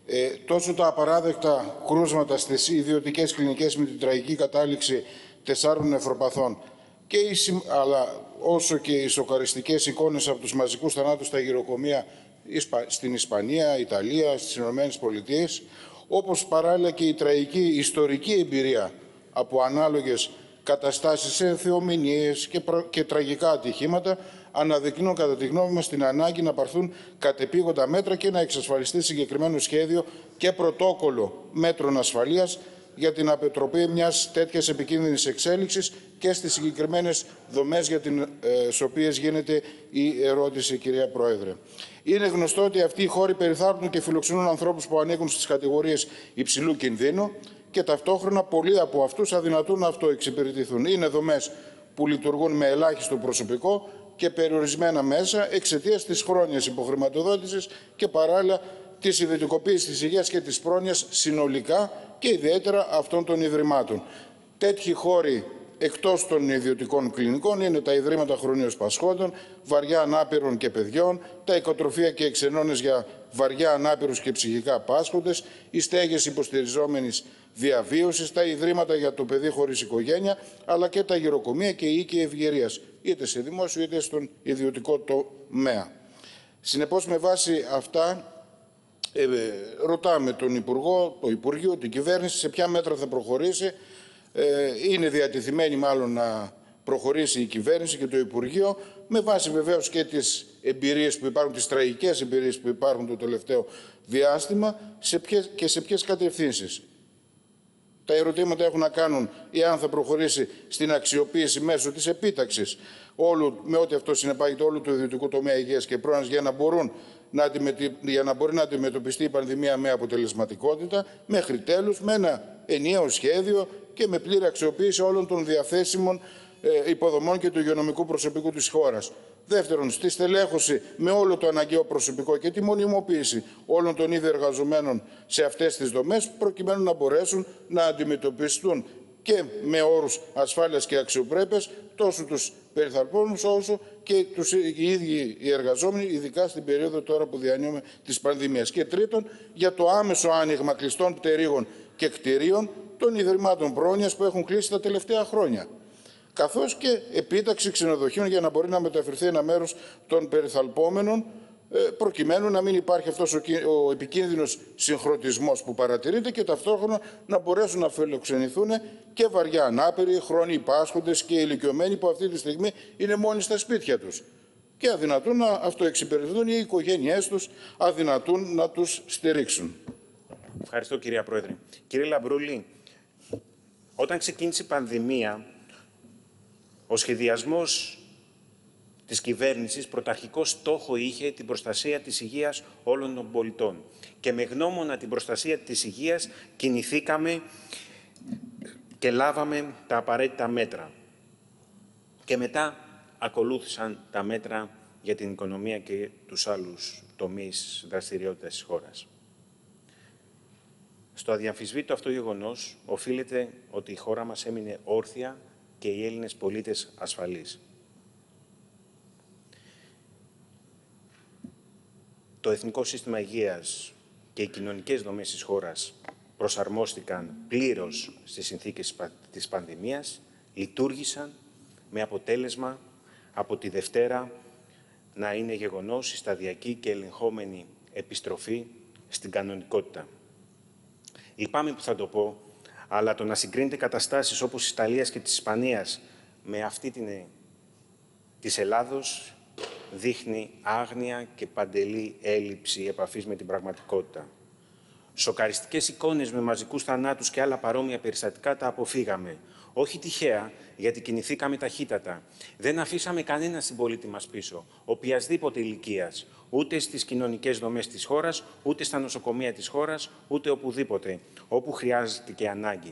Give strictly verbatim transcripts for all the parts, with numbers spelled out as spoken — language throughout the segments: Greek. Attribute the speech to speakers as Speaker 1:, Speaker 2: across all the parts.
Speaker 1: Ε, τόσο τα απαράδεκτα κρούσματα στις ιδιωτικές κλινικές με την τραγική κατάληξη τεσσάρων νεφροπαθών, και οι, αλλά όσο και οι σοκαριστικές εικόνες από τους μαζικούς θανάτους στα γυροκομεία στην Ισπανία, Ιταλία, στις Ηνωμένες Πολιτείες, όπως παράλληλα και η τραγική ιστορική εμπειρία από ανάλογες καταστάσεις σε θεομηνίες και, προ... και τραγικά ατυχήματα, αναδεικνύουν κατά τη γνώμη μας την ανάγκη να πάρθουν κατεπήγοντα μέτρα και να εξασφαλιστεί συγκεκριμένο σχέδιο και πρωτόκολλο μέτρων ασφαλείας για την αποτροπή μιας τέτοιας επικίνδυνης εξέλιξης και στις συγκεκριμένες δομές για τις ε, οποίες γίνεται η ερώτηση, κυρία Πρόεδρε. Είναι γνωστό ότι αυτοί οι χώροι περιθάλπτουν και φιλοξενούν ανθρώπους που ανήκουν στις κατηγορίες υψηλού κινδύνου και ταυτόχρονα πολλοί από αυτούς αδυνατούν να αυτοεξυπηρετηθούν. Είναι δομές που λειτουργούν με ελάχιστο προσωπικό και περιορισμένα μέσα εξαιτίας της χρόνιας υποχρηματοδότησης και παράλληλα της ιδιωτικοποίησης της υγείας και της πρόνοιας συνολικά και ιδιαίτερα αυτών των ιδρυμάτων. Τέτοιοι χώροι εκτός των ιδιωτικών κλινικών είναι τα ιδρύματα χρονίως πασχόντων, βαριά ανάπηρων και παιδιών, τα οικοτροφεία και εξενώνες για βαριά ανάπηρους και ψυχικά πάσχοντες, οι στέγες υποστηριζόμενης διαβίωσης, τα ιδρύματα για το παιδί χωρίς οικογένεια, αλλά και τα γυροκομεία και οι οίκοι ευγερίας, είτε σε δημόσιο είτε στον ιδιωτικό τομέα. Συνεπώς, με βάση αυτά, ε, ρωτάμε τον Υπουργό, το Υπουργείο, την Κυβέρνηση, σε ποια μέτρα θα προχωρήσει. Ε, είναι διατεθειμένη μάλλον να προχωρήσει η Κυβέρνηση και το Υπουργείο, με βάση βεβαίως και τις εμπειρίες που υπάρχουν, τις τραγικές εμπειρίες που υπάρχουν το τελευταίο διάστημα, σε ποιες, και σε ποιες κατευθύνσεις. Τα ερωτήματα έχουν να κάνουν εάν θα προχωρήσει στην αξιοποίηση μέσω της επίταξης όλου, με ό,τι αυτό συνεπάγεται, όλου του ιδιωτικού τομέα υγείας και πρόνοιας για να, μπορούν να για να μπορεί να αντιμετωπιστεί η πανδημία με αποτελεσματικότητα, μέχρι τέλους, με ένα ενιαίο σχέδιο και με πλήρη αξιοποίηση όλων των διαθέσιμων ε, υποδομών και του υγειονομικού προσωπικού της χώρας. Δεύτερον, στη στελέχωση με όλο το αναγκαίο προσωπικό και τη μονιμοποίηση όλων των ήδη εργαζομένων σε αυτές τις δομές, προκειμένου να μπορέσουν να αντιμετωπιστούν και με όρους ασφάλειας και αξιοπρέπειας τόσο τους περιθαλπόμενους όσο και τους οι ίδιοι οι εργαζόμενοι, ειδικά στην περίοδο τώρα που διανύουμε της πανδημίας. Και τρίτον, για το άμεσο άνοιγμα κλειστών πτερίγων και κτηρίων των ιδρυμάτων πρόνοιας που έχουν κλείσει τα τελευταία χρόνια, καθώς και επίταξη ξενοδοχείων για να μπορεί να μεταφερθεί ένα μέρος των περιθαλπόμενων, προκειμένου να μην υπάρχει αυτός ο επικίνδυνος συγχρονισμός που παρατηρείται και ταυτόχρονα να μπορέσουν να φιλοξενηθούν και βαριά ανάπηροι, χρόνιοι πάσχοντες και ηλικιωμένοι που αυτή τη στιγμή είναι μόνοι στα σπίτια τους και αδυνατούν να αυτοεξυπηρετηθούν, οι οικογένειές τους αδυνατούν να τους στηρίξουν.
Speaker 2: Ευχαριστώ, κυρία Πρόεδρε. Κύριε Λαμπρούλη, όταν ξεκίνησε η πανδημία, ο σχεδιασμός της κυβέρνησης πρωταρχικό στόχο είχε την προστασία της υγείας όλων των πολιτών. Και με γνώμονα την προστασία της υγείας κινηθήκαμε και λάβαμε τα απαραίτητα μέτρα. Και μετά ακολούθησαν τα μέτρα για την οικονομία και τους άλλους τομείς δραστηριότητας της χώρας. Στο αδιαμφισβήτητο αυτό γεγονός οφείλεται ότι η χώρα μας έμεινε όρθια και οι Έλληνες πολίτες ασφαλείς. Το Εθνικό Σύστημα Υγείας και οι κοινωνικές δομές της χώρας προσαρμόστηκαν πλήρως στις συνθήκες της πανδημίας, λειτουργήσαν με αποτέλεσμα από τη Δευτέρα να είναι γεγονός η σταδιακή και ελεγχόμενη επιστροφή στην κανονικότητα. Λυπάμαι που θα το πω, αλλά το να συγκρίνετε καταστάσεις όπως της Ιταλίας και της Ισπανίας με αυτή την, της Ελλάδος δείχνει άγνοια και παντελή έλλειψη επαφής με την πραγματικότητα. Σοκαριστικές εικόνες με μαζικούς θανάτους και άλλα παρόμοια περιστατικά τα αποφύγαμε. Όχι τυχαία, γιατί κινηθήκαμε ταχύτατα. Δεν αφήσαμε κανένα συμπολίτη μας πίσω, οποιασδήποτε ηλικίας, ούτε στις κοινωνικές δομές της χώρας, ούτε στα νοσοκομεία της χώρας, ούτε οπουδήποτε, όπου χρειάζεται και ανάγκη.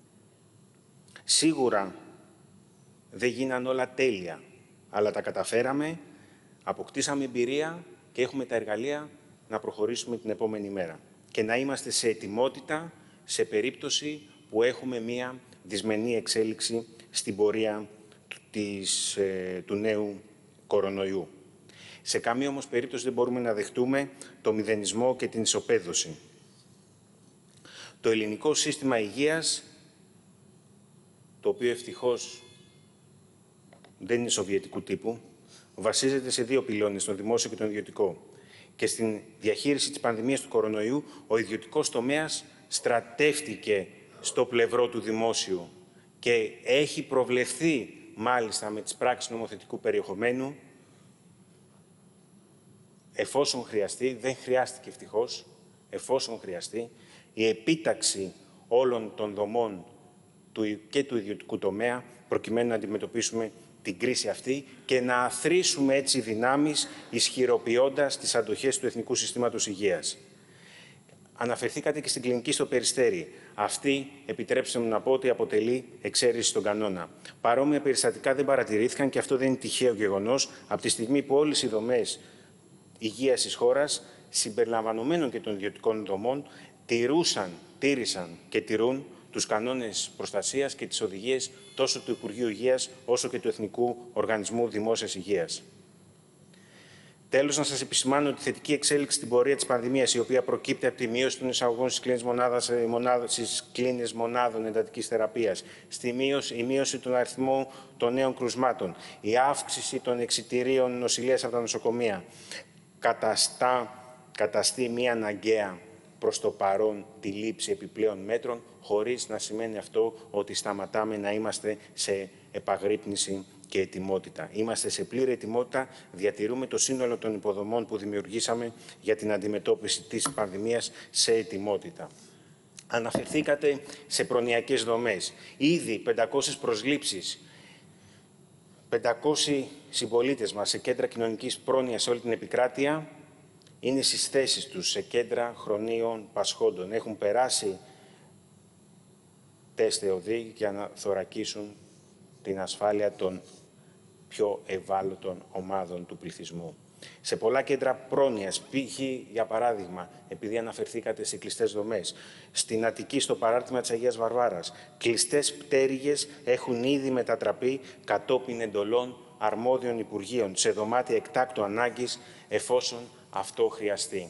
Speaker 2: Σίγουρα δεν γίναν όλα τέλεια, αλλά τα καταφέραμε, αποκτήσαμε εμπειρία και έχουμε τα εργαλεία να προχωρήσουμε την επόμενη μέρα και να είμαστε σε ετοιμότητα σε περίπτωση που έχουμε μία δυσμενή εξέλιξη στην πορεία της, ε, του νέου κορονοϊού. Σε καμία όμως περίπτωση δεν μπορούμε να δεχτούμε το μηδενισμό και την ισοπαίδωση. Το ελληνικό σύστημα υγείας, το οποίο ευτυχώς δεν είναι σοβιετικού τύπου, βασίζεται σε δύο πυλώνες, τον δημόσιο και τον ιδιωτικό. Και στην διαχείριση της πανδημίας του κορονοϊού, ο ιδιωτικός τομέας στρατεύτηκε στο πλευρό του δημόσιου και έχει προβλεφθεί, μάλιστα με τις πράξεις νομοθετικού περιεχομένου, εφόσον χρειαστεί, δεν χρειάστηκε ευτυχώς, εφόσον χρειαστεί, η επίταξη όλων των δομών του και του ιδιωτικού τομέα, προκειμένου να αντιμετωπίσουμε την κρίση αυτή και να αθροίσουμε έτσι δυνάμεις, ισχυροποιώντας τις αντοχές του Εθνικού Συστήματος Υγείας. Αναφερθήκατε και στην κλινική στο Περιστέρι. Αυτή, επιτρέψτε μου να πω, ότι αποτελεί εξαίρεση στον κανόνα. Παρόμοια περιστατικά δεν παρατηρήθηκαν και αυτό δεν είναι τυχαίο γεγονός, από τη στιγμή που όλες οι δομές υγείας της χώρας, συμπεριλαμβανομένων και των ιδιωτικών δομών, τηρούσαν, τήρησαν και τηρούν τους κανόνες προστασίας και τις οδηγίες τόσο του Υπουργείου Υγείας όσο και του Εθνικού Οργανισμού Δημόσιας Υγείας. Τέλος, να σας επισημάνω τη θετική εξέλιξη στην πορεία της πανδημίας, η οποία προκύπτει από τη μείωση των εισαγωγών στις κλίνες μονάδας, στις κλίνες μονάδων εντατικής θεραπείας, στη μείωση, η μείωση των αριθμών των νέων κρουσμάτων, η αύξηση των εξιτηρίων νοσηλείας από τα νοσοκομεία. Καταστά, καταστεί μία αναγκαία προς το παρόν τη λήψη επιπλέον μέτρων, χωρίς να σημαίνει αυτό ότι σταματάμε να είμαστε σε επαγρύπνηση και ετοιμότητα. Είμαστε σε πλήρη ετοιμότητα, διατηρούμε το σύνολο των υποδομών που δημιουργήσαμε για την αντιμετώπιση της πανδημίας σε ετοιμότητα. Αναφερθήκατε σε προνοιακές δομές. Ήδη πεντακόσιες προσλήψεις, πεντακόσιοι συμπολίτες μας σε κέντρα κοινωνικής πρόνοιας σε όλη την επικράτεια είναι στις θέσεις τους σε κέντρα χρονίων πασχόντων. Έχουν περάσει τεστ ΕΟΔΗ για να θωρακίσουν την ασφάλεια των πιο ευάλωτων ομάδων του πληθυσμού. Σε πολλά κέντρα πρόνοιας, π.χ. για παράδειγμα, επειδή αναφερθήκατε σε κλειστές δομές, στην Αττική, στο παράρτημα της Αγίας Βαρβάρας, κλειστές πτέρυγες έχουν ήδη μετατραπεί κατόπιν εντολών αρμόδιων Υπουργείων σε δωμάτια εκτάκτου ανάγκης, εφόσον αυτό χρειαστεί.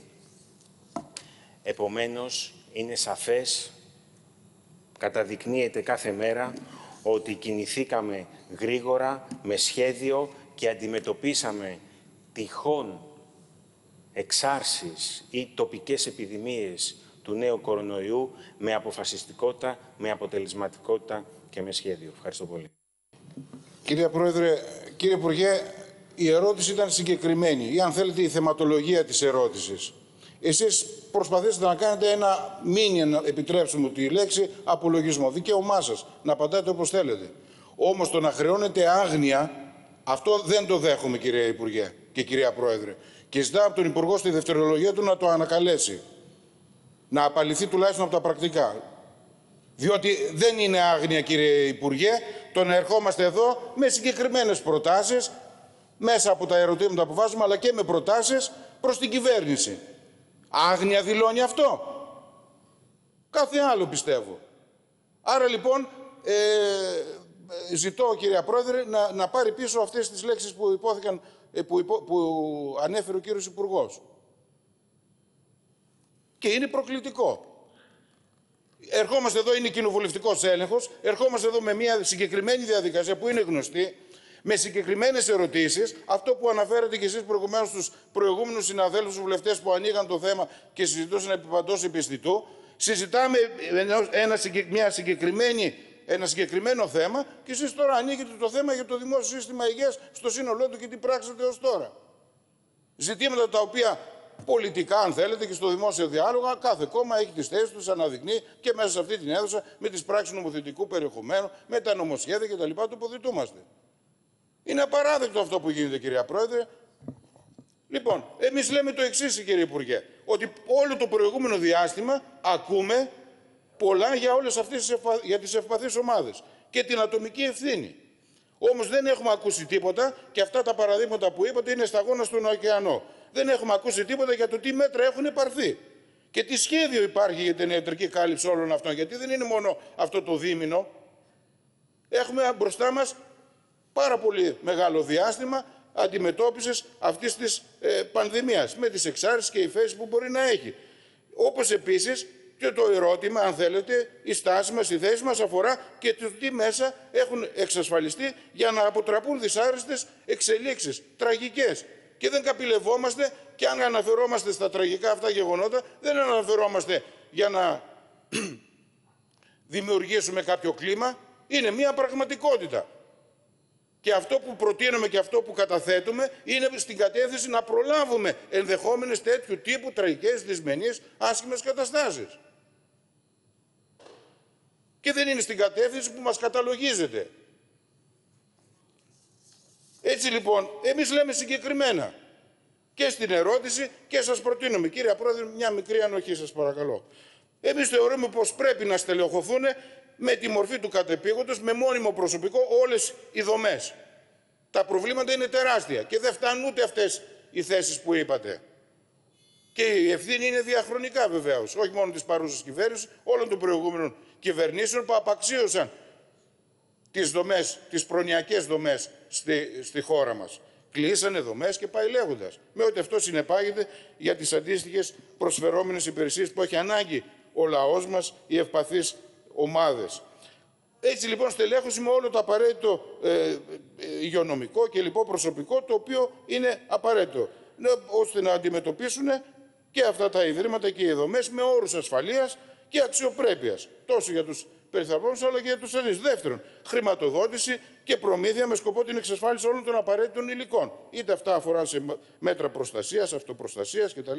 Speaker 2: Επομένως, είναι σαφές, καταδεικνύεται κάθε μέρα, ότι κινηθήκαμε γρήγορα, με σχέδιο και αντιμετωπίσαμε τυχόν εξάρσεις ή τοπικές επιδημίες του νέου κορονοϊού με αποφασιστικότητα, με αποτελεσματικότητα και με σχέδιο. Ευχαριστώ πολύ.
Speaker 1: Κύριε Πρόεδρε, κύριε Υπουργέ, η ερώτηση ήταν συγκεκριμένη ή αν θέλετε η θεματολογία της ερώτησης. Εσείς προσπαθήσατε να κάνετε ένα μίνι, επιτρέψτε μου τη λέξη, απολογισμό. Δικαίωμά σας να απαντάτε όπως θέλετε. Όμως το να χρεώνετε άγνοια, αυτό δεν το δέχομαι, κύριε Υπουργέ και κυρία Πρόεδρε. Και ζητάω από τον Υπουργό στη δευτερολογία του να το ανακαλέσει. Να απαλληθεί τουλάχιστον από τα πρακτικά. Διότι δεν είναι άγνοια, κύριε Υπουργέ, το να ερχόμαστε εδώ με συγκεκριμένες προτάσεις, μέσα από τα ερωτήματα που βάζουμε, αλλά και με προτάσεις προς την κυβέρνηση. Άγνοια δηλώνει αυτό. Κάθε άλλο πιστεύω. Άρα λοιπόν ε, ζητώ, κυρία Πρόεδρε, να, να πάρει πίσω αυτές τις λέξεις που, υπόθηκαν, που, υπό, που ανέφερε ο κύριος Υπουργός. Και είναι προκλητικό. Ερχόμαστε εδώ, είναι κοινοβουλευτικός έλεγχος, ερχόμαστε εδώ με μια συγκεκριμένη διαδικασία που είναι γνωστή, με συγκεκριμένες ερωτήσεις, αυτό που αναφέρατε και εσείς προηγουμένως στους προηγούμενους συναδέλφους βουλευτές που ανοίγαν το θέμα και συζητούσαν επί παντός επιστητού, συζητάμε ένα, μια συγκεκριμένη, ένα συγκεκριμένο θέμα και εσείς τώρα ανοίγετε το θέμα για το δημόσιο σύστημα υγείας στο σύνολό του και τι πράξετε ως τώρα. Ζητήματα τα οποία πολιτικά, αν θέλετε, και στο δημόσιο διάλογο, κάθε κόμμα έχει τις θέσεις του, αναδεικνύει και μέσα σε αυτή την αίθουσα με τις πράξεις νομοθετικού περιεχομένου, με τα νομοσχέδια κτλ. Τοποθετούμαστε. Είναι απαράδεκτο αυτό που γίνεται, κυρία Πρόεδρε. Λοιπόν, εμείς λέμε το εξής, κύριε Υπουργέ, ότι όλο το προηγούμενο διάστημα ακούμε πολλά για όλες αυτές τις, ευα... για τις ευπαθείς ομάδες και την ατομική ευθύνη. Όμως δεν έχουμε ακούσει τίποτα και αυτά τα παραδείγματα που είπατε είναι σταγόνα στον ωκεανό. Δεν έχουμε ακούσει τίποτα για το τι μέτρα έχουν πάρθει και τι σχέδιο υπάρχει για την ιατρική κάλυψη όλων αυτών. Γιατί δεν είναι μόνο αυτό το δίμηνο. Έχουμε μπροστά μας πάρα πολύ μεγάλο διάστημα αντιμετώπισης αυτής της ε, πανδημίας, με τις εξάρσεις και οι θέσεις που μπορεί να έχει. Όπως επίσης Και το ερώτημα, αν θέλετε, η στάση μας, η θέση μας αφορά και το τι μέσα έχουν εξασφαλιστεί για να αποτραπούν δυσάρεστες εξελίξεις, τραγικές. Και δεν καπηλευόμαστε, και αν αναφερόμαστε στα τραγικά αυτά γεγονότα, δεν αναφερόμαστε για να δημιουργήσουμε κάποιο κλίμα. Είναι μια πραγματικότητα. Και αυτό που προτείνουμε και αυτό που καταθέτουμε είναι στην κατεύθυνση να προλάβουμε ενδεχόμενες τέτοιου τύπου τραγικές, δυσμενείς, άσχημες καταστάσεις. Και δεν είναι στην κατεύθυνση που μας καταλογίζεται. Έτσι λοιπόν, εμείς λέμε συγκεκριμένα και στην ερώτηση και σας προτείνουμε. Κύριε Πρόεδρε, μια μικρή ανοχή σας παρακαλώ. Εμείς θεωρούμε πως πρέπει να στελεχωθούν με τη μορφή του κατεπήγοντος, με μόνιμο προσωπικό, όλες οι δομές. Τα προβλήματα είναι τεράστια και δεν φτάνουν ούτε αυτές οι θέσεις που είπατε. Και η ευθύνη είναι διαχρονικά βεβαίως, όχι μόνο της παρούσας κυβέρνησης, όλων των προηγούμενων κυβερνήσεων που απαξίωσαν τις δομές, τις προνοιακές δομές στη, στη χώρα μας. Κλείσανε δομές και πάει λέγοντας. Με ό,τι αυτό συνεπάγεται για τις αντίστοιχες προσφερόμενες υπηρεσίες που έχει ανάγκη ο λαός μας, οι ευπαθείς ομάδες. Έτσι λοιπόν στελέχωση με όλο το απαραίτητο ε, υγειονομικό και λοιπό προσωπικό, το οποίο είναι απαραίτητο, ώστε να αντιμετωπίσουν και αυτά τα ιδρύματα και οι δομές με όρους ασφαλείας και αξιοπρέπειας, τόσο για τους περιθαλπόμενους αλλά και για τους ασθενείς. Δεύτερον, χρηματοδότηση και προμήθεια με σκοπό την εξασφάλιση όλων των απαραίτητων υλικών. Είτε αυτά αφορά σε μέτρα προστασίας, αυτοπροστασίας κτλ.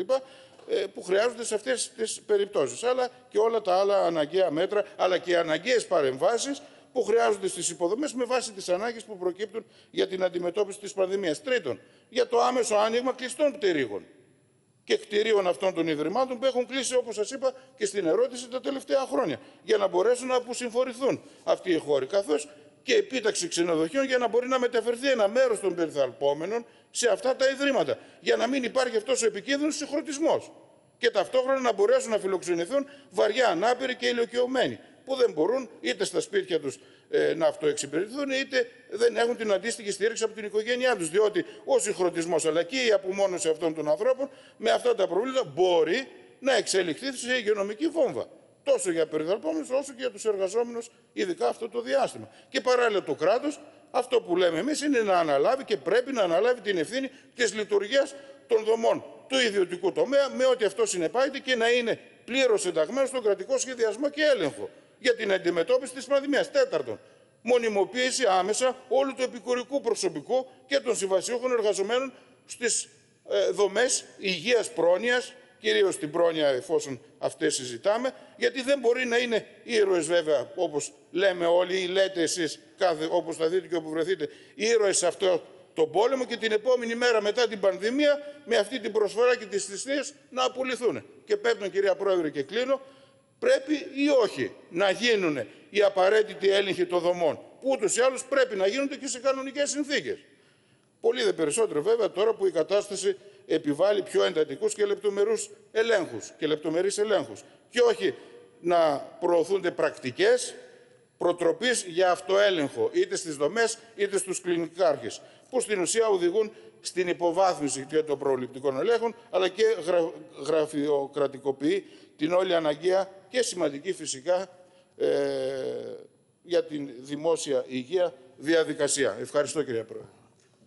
Speaker 1: Που χρειάζονται σε αυτές τις περιπτώσεις. Αλλά και όλα τα άλλα αναγκαία μέτρα, αλλά και αναγκαίες παρεμβάσεις που χρειάζονται στις υποδομές με βάση τις ανάγκες που προκύπτουν για την αντιμετώπιση της πανδημίας. Τρίτον, για το άμεσο άνοιγμα κλειστών πτυρίγων και κτηρίων αυτών των ιδρυμάτων που έχουν κλείσει, όπως σας είπα και στην ερώτηση, τα τελευταία χρόνια, για να μπορέσουν να αποσυμφορηθούν αυτοί οι χώροι, καθώς και επίταξη ξενοδοχείων για να μπορεί να μεταφερθεί ένα μέρος των περιθαλπόμενων σε αυτά τα ιδρύματα, για να μην υπάρχει αυτός ο επικίνδυνος συγχρονισμός και ταυτόχρονα να μπορέσουν να φιλοξενηθούν βαριά ανάπηροι και ηλικιωμένοι, που δεν μπορούν είτε στα σπίτια τους ε, να αυτοεξυπηρετηθούν, είτε δεν έχουν την αντίστοιχη στήριξη από την οικογένειά τους. Διότι ο συγχρονισμός αλλά και η απομόνωση αυτών των ανθρώπων με αυτά τα προβλήματα μπορεί να εξελιχθεί σε υγειονομική βόμβα. Τόσο για περιθαλπόμενους όσο και για τους εργαζόμενους, ειδικά αυτό το διάστημα. Και παράλληλα το κράτος, αυτό που λέμε εμείς, είναι να αναλάβει και πρέπει να αναλάβει την ευθύνη της λειτουργίας των δομών του ιδιωτικού τομέα, με ό,τι αυτό συνεπάγεται, και να είναι πλήρως ενταγμένο στον κρατικό σχεδιασμό και έλεγχο για την αντιμετώπιση της πανδημίας. Τέταρτον, μονιμοποίηση άμεσα όλου του επικουρικού προσωπικού και των συμβασιούχων εργαζομένων στις ε, δομές υγείας, πρόνοιας, κυρίως την πρόνοια εφόσον αυτές συζητάμε, γιατί δεν μπορεί να είναι ήρωες βέβαια, όπως λέμε όλοι ή λέτε εσείς, κάθε, όπως θα δείτε και όπου βρεθείτε, ήρωες σε αυτό τον πόλεμο και την επόμενη μέρα μετά την πανδημία με αυτή την προσφορά και τις θυσίες να απολυθούν. Και πέμπτον, κυρία Πρόεδρε, και κλείνω, πρέπει ή όχι να γίνουν οι απαραίτητοι έλεγχοι των δομών, που ούτως ή άλλως πρέπει να γίνονται και σε κανονικές συνθήκες. Πολύ δε περισσότερο βέβαια τώρα που η κατάσταση επιβάλλει πιο εντατικούς και λεπτομερούς ελέγχους και λεπτομερείς ελέγχους, και όχι να προωθούνται πρακτικές προτροπής για αυτοέλεγχο είτε στις δομές είτε στους κλινικάρχες, που στην ουσία οδηγούν στην υποβάθμιση και των προληπτικών ελέγχων, αλλά και γρα, γραφειοκρατικοποιεί την όλη αναγκαία και σημαντική φυσικά ε, για την δημόσια υγεία διαδικασία. Ευχαριστώ, κυρία Πρόεδρε.